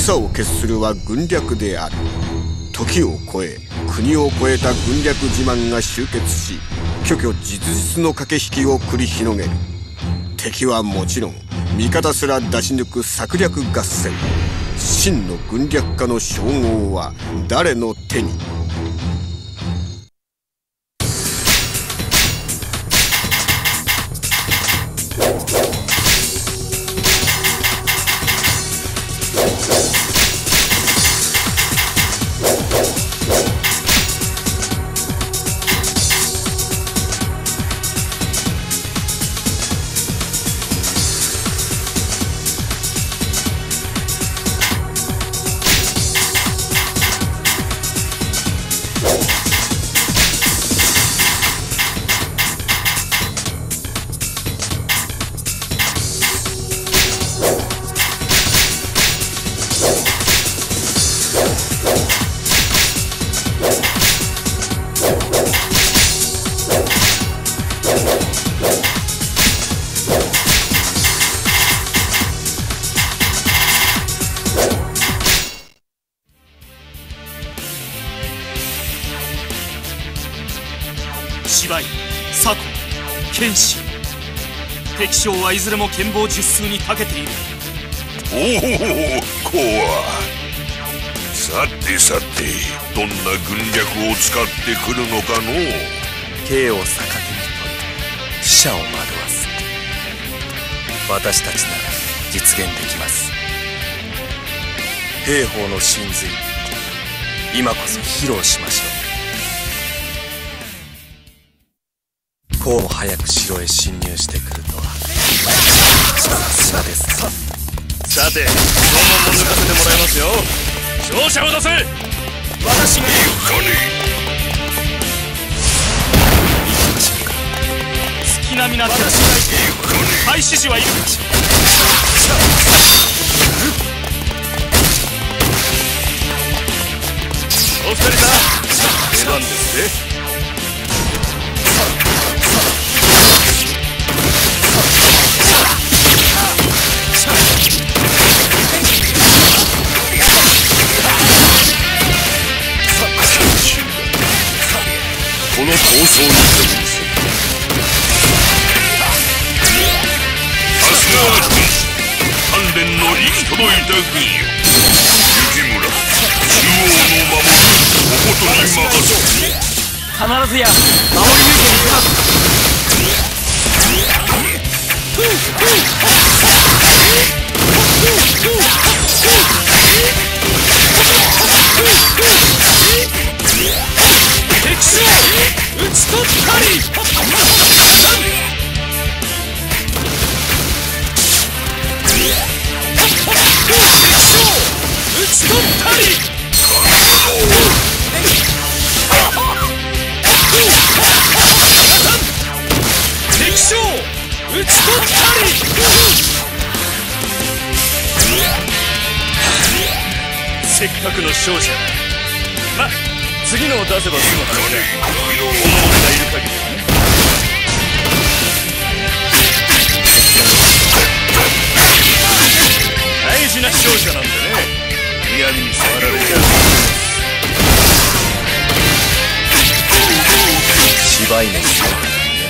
草を決するは軍略である。時を超え国を超えた軍略自慢が集結し、虚々実実の駆け引きを繰り広げる。敵はもちろん味方すら出し抜く策略合戦。真の軍略家の称号は誰の手に。 芝居、左近、剣心、敵将はいずれも剣謀術数に長けている。 おお、こわ。さてさて、どんな軍略を使ってくるのかのう。 兵を逆手に取り死者を惑わす。私たちなら実現できます。兵法の真髄、今こそ披露しましょう。こうも早く城へ侵入してくるとは、さすがです。 さて、拷問も抜かせてもらいますよ。勝者を出せ。私が行かねえ。行きましょうか。好きな皆手出し廃指示はいる。お二人さん、出番ですね。 この闘争に挑みせ。さすがは軍師、鍛錬の行き届いた軍よ。雪村、中央の守り、おことに任せ。 必ずや守り抜いてみせます。敵将討ち取ったり。討ち取ったり。敵将討ち取ったり。せっかくの勝者。ま、次のを出せば済む話だ。本物がいる限りはね。大事な勝者なんでね、むやみに触られちゃう。 芝居の姿に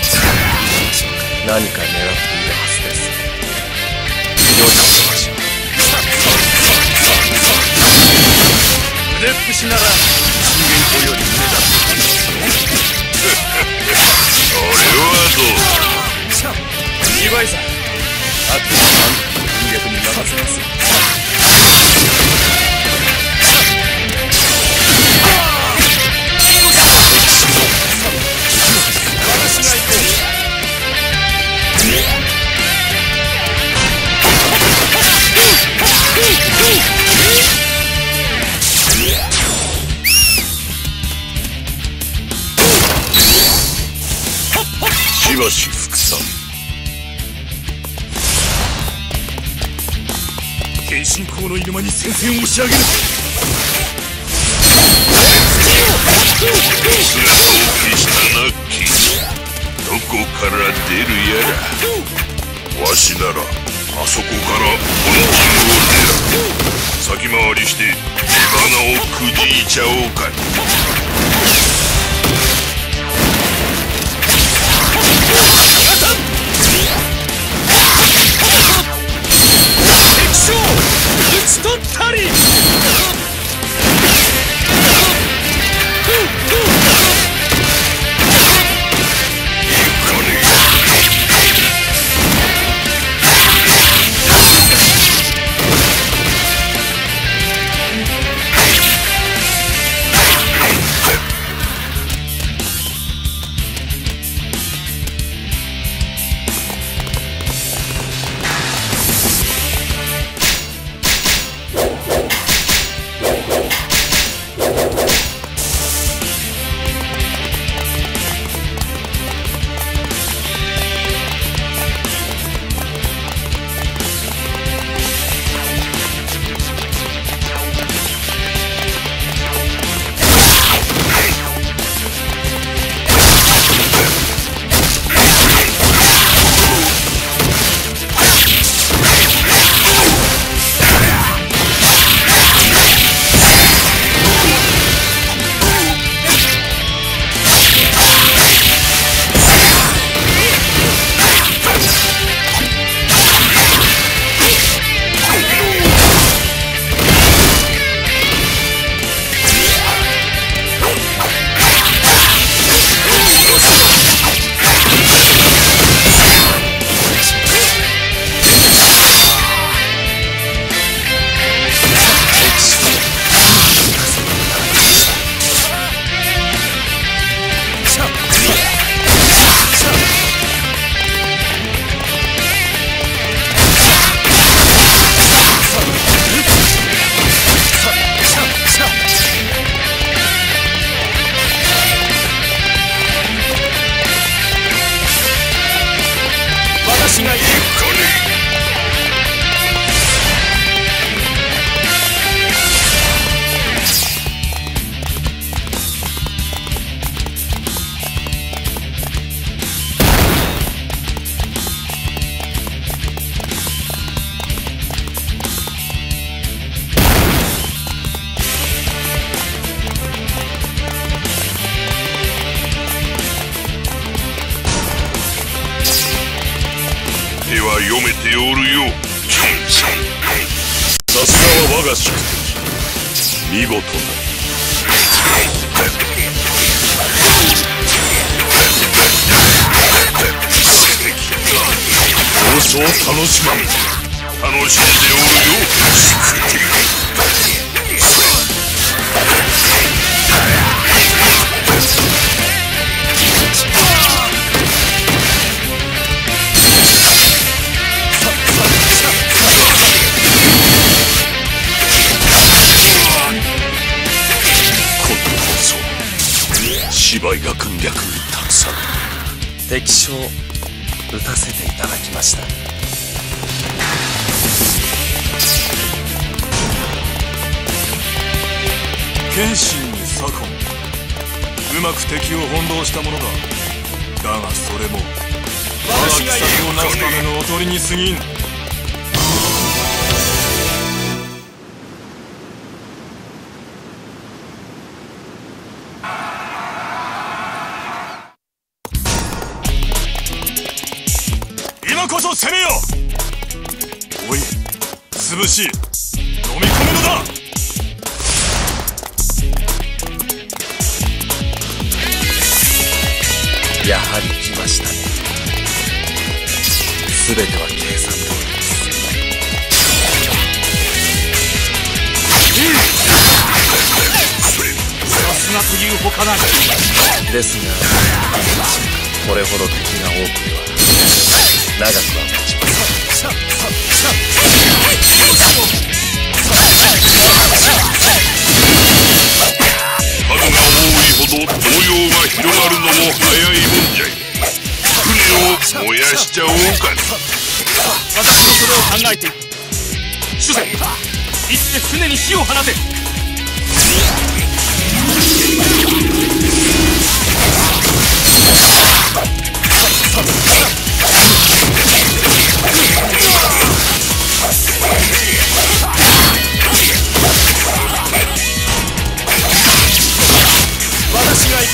何か狙っているはずです。よしましょう。 腕っぷしなら人間より胸だってそれはどう。 岩井さん、あとはあんたの軍略に任せます。私が行こう。 しばし副さん。 謙信公の入間に戦線を押し上げる。 姿を消したなき。どこから出るやら。わしならあそこから本陣を狙う。 先回りして火花をくじいちゃおうか。 敵将討ち取ったり。私がいる。 手は読めておるよ。 さすがは我が宿敵。見事な。 放送楽しまん。楽しんでおるよ。 芝居が軍略に託され敵将撃たせていただきました。 謙信に左近、うまく敵を翻弄したものだ。だがそれも我が奇策をなすためのおとりに過ぎん。今こそ攻めよ。おい、潰し飲み込むのだ。 やはり来ましたね。全ては計算通りです。 さすがというほかない。 ですがこれほど敵が多くは長くは持ちません。 数が多いほど動揺が広がるのも早いもんじゃい。船を燃やしちゃおうか。 私もそれを考えている。主膳、いつで船に火を放て。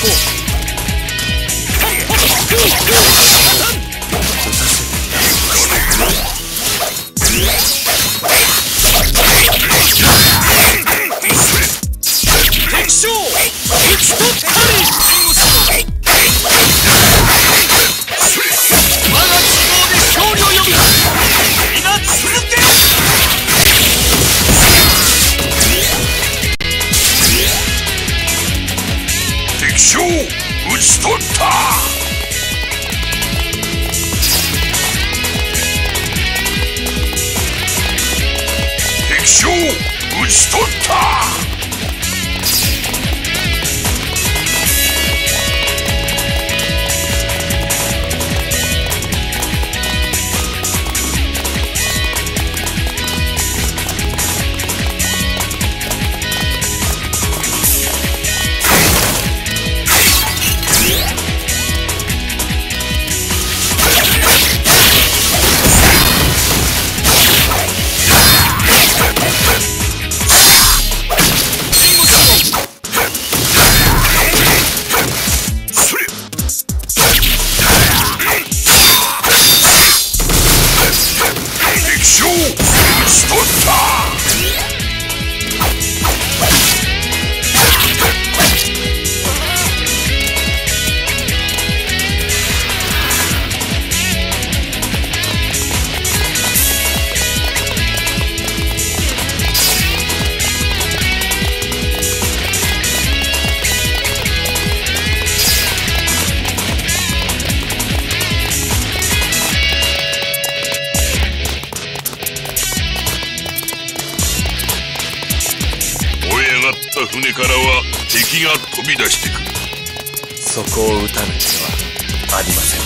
船からは敵が飛び出してくる。 そこを撃たなくてはありません。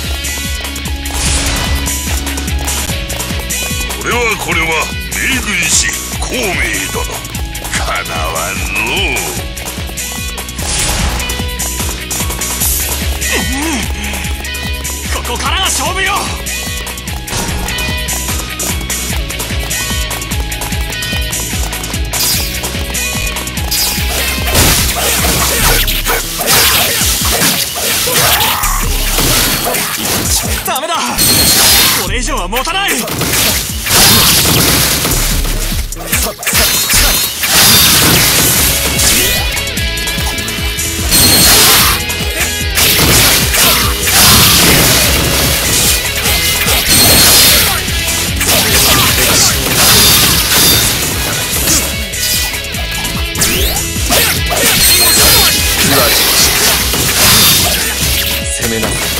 これは名軍師孔明殿、かなわんのここからが勝負よ。ダメだ、これ以上は持たない。 攻めなさい。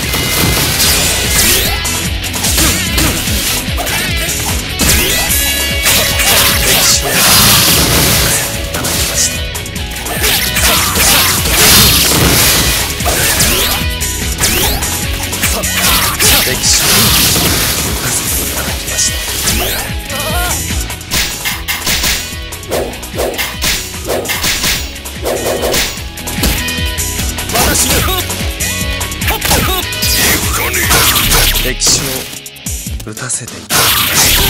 歴史を打たせていただきました。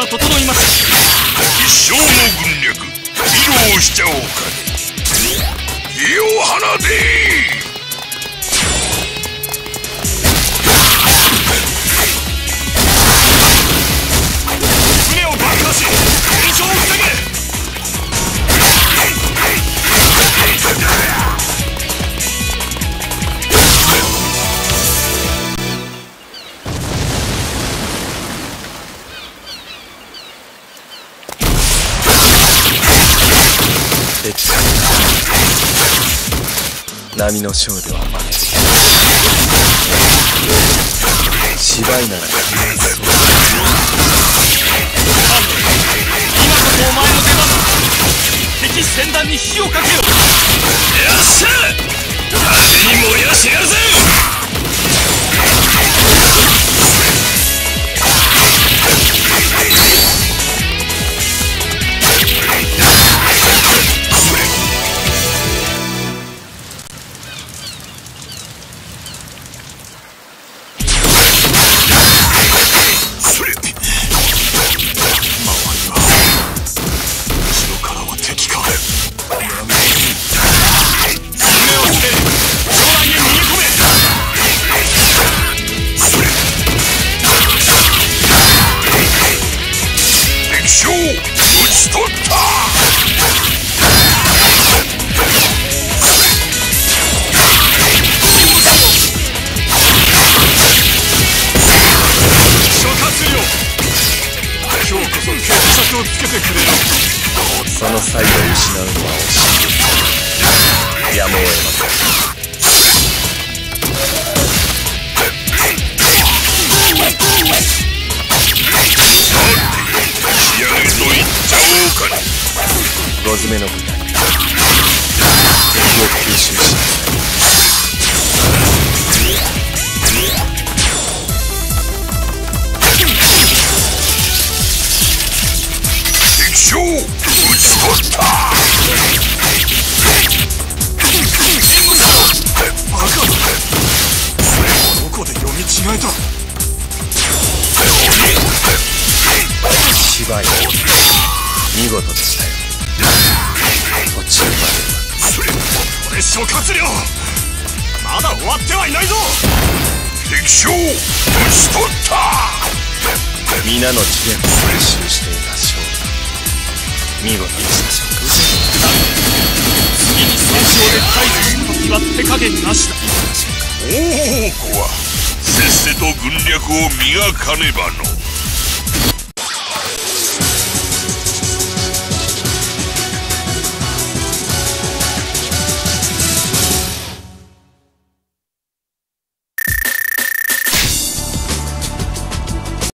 は整いました。 一生の軍略披露しちゃおうかね。火を放て。 船を爆破し炎上を防げ。 波のショーではまね芝居ならそう今こそお前の出番だ。敵船団に火をかけよ。よっしゃ風に燃やしてやるぜ。 その際を失うのは惜しい。やむを得ません。 仕上げと言っちゃおうかね。 5詰めの部隊敵を吸収しなさい。 敵将討ち取った。 バカだ。どこで読み違えた。 芝居見事でしたよ。途中まではこれ諸葛亮まだ終わってはいないぞ。 敵将討ち取った。 皆の知恵を採集していた将軍見事でした。 次に戦場で退治した時は手加減なしだ。 大王子はせっせと軍略を磨かねばの。